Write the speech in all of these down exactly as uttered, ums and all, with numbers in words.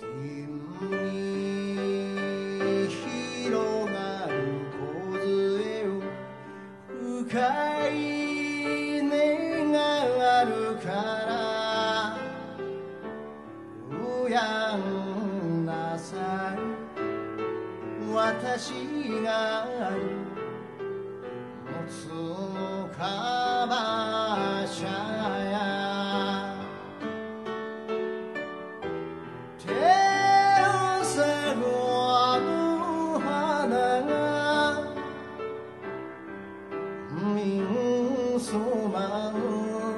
に広がる梢を深い根があるからうやんなさい私が持つのかばしゃや手をさぐあの花がみんそまう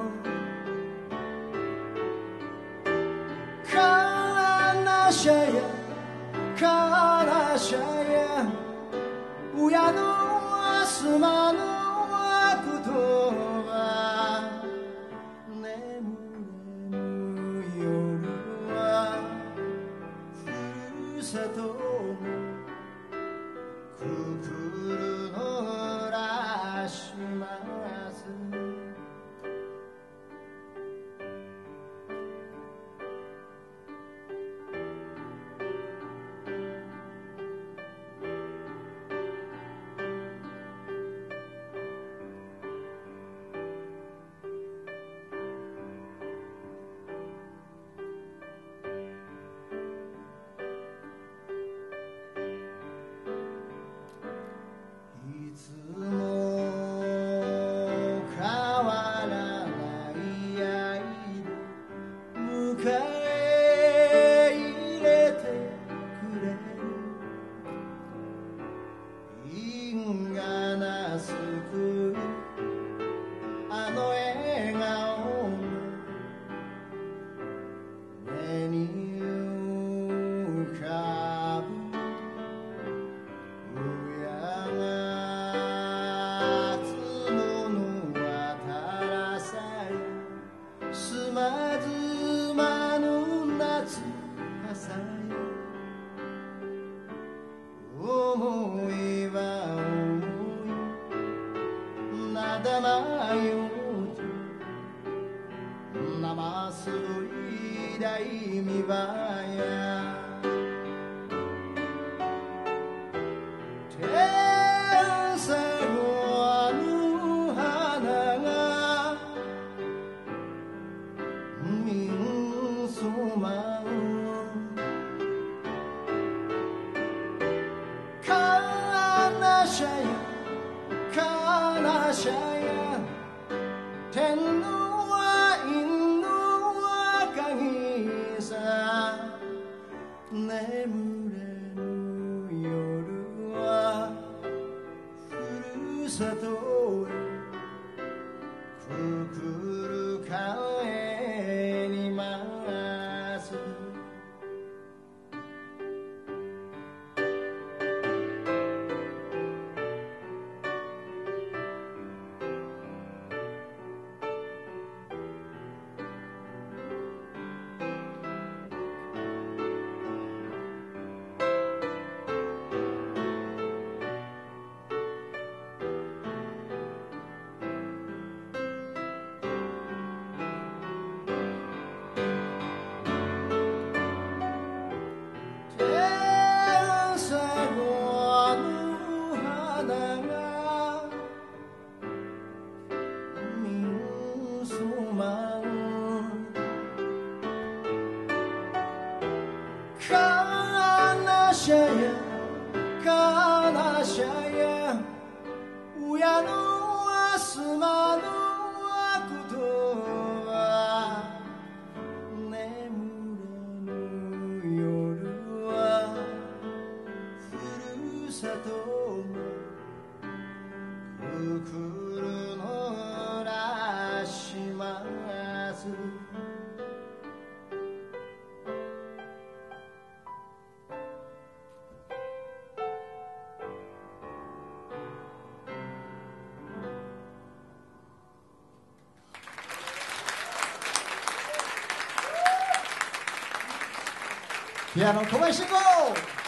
悲しゃや悲しゃや親のすまぬことは眠れぬ夜はふるさとのくくるのらしますいつも変わらない愛で迎え入れてくれる因果な救いあの笑顔目に浮かぶすまずまぬ夏朝や思いは思いなだまよとなますいだいみばや天さごあぬ花がみんそまう悲しゃや悲しゃや天のは陰の赤ぎさ眠れぬ夜はふるさとへくくる帰ります悲しゃや悲しゃや親のはすまぬことは眠れぬ夜はふるさとのくくるのらしますピアノ小林慎吾